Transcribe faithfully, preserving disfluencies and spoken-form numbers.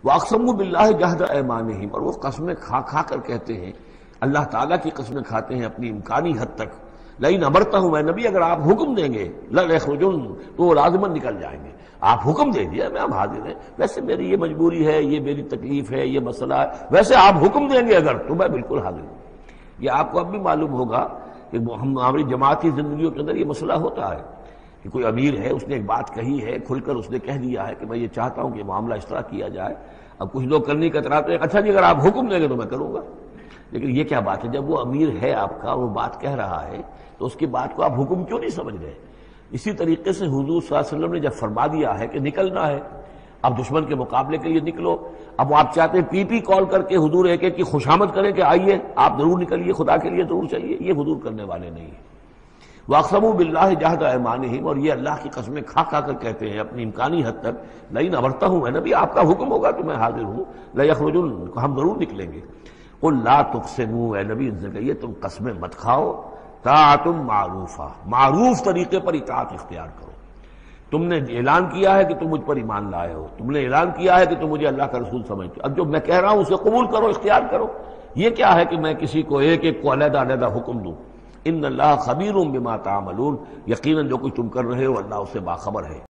وَأَقْسَمُوا بِاللَّهِ جَهْدَ أَيْمَانِهِمْ، اور وہ قسمیں کھا کھا کر کہتے ہیں، اللہ تعالیٰ کی قسمیں کھاتے ہیں اپنی امکانی حد تک، لئن امرتہم، اے نبی اگر آپ حکم دیں گے لَيَخْرُجُنَّ، تو وہ لازماً نکل جائیں گے۔ آپ حکم دے دیا، میں ہم حاضر ہیں، ویسے میری یہ مجبوری ہے، یہ میری تکلیف ہے، یہ مسئلہ ہے، ویسے آپ حکم دیں گے اگر تو میں بالکل حاضر ہوں۔ یہ آپ کو اب بھی معلوم ہوگا کہ ہم ہماری جماعتی زندگیوں کے اندر یہ مسئلہ ہوتا ہے کہ کوئی امیر ہے، اس نے ایک بات کہی ہے، کھل کر اس نے کہہ دیا ہے کہ میں یہ چاہتا ہوں کہ معاملہ اس طرح کیا جائے۔ اب کچھ لوگ کرنے کا اتراتے ہیں، اچھا جی اگر آپ حکم دیں گے تو میں کروں گا۔ لیکن یہ کیا بات ہے، جب وہ امیر ہے آپ کا، وہ بات کہہ رہا ہے تو اس کی بات کو آپ حکم کیوں نہیں سمجھ رہے؟ اسی طریقے سے حضور صلی اللہ علیہ وسلم نے جب فرما دیا ہے کہ نکلنا ہے، اب دشمن کے مقابلے کے لیے نکلو، اب وہ آپ چاہتے ہیں پی پی کال کر کے حضور ایک ایک کی خوشامد کریں کہ آئیے آپ ضرور نکلیے، خدا کے لیے ضرور چلیے، یہ حضور کرنے والے نہیں ہیں۔ وَأَقْسَمُوا بِاللَّهِ جَهْدَ أَيْمَانِهِمْ، اور یہ اللہ کی قسمیں کھا کھا کر کہتے ہیں اپنی امکانی حد تک، لئن امرتہم، اے نبی آپ کا حکم ہوگا تو میں حاضر ہوں، لَيَخْرُجُنَّ، ہم ضرور نکلیں گے۔ قُلْ لَا تُقْسِمُوا، اے نبی ان سے کہیے تم قسمیں مت کھاؤ، طاعۃ معروفہ، معروف طریقے پر اطاعت اختیار کرو۔ تم نے اعلان کیا ہے کہ تم مجھ پر ایمان لائے ہو، تم نے اعلان کیا ہے کہ تم مجھے اللہ کا رسول سمجھتے ہو، اب جو میں کہہ رہا ہوں اسے قبول کرو، اختیار کرو۔ یہ کیا ہے کہ میں کسی کو ایک ایک کو علیحدہ علیحدہ حکم دوں؟ ان اللہ خبیر بما تعملون، یقیناً جو کچھ تم کر رہے ہو اللہ اس سے باخبر ہے۔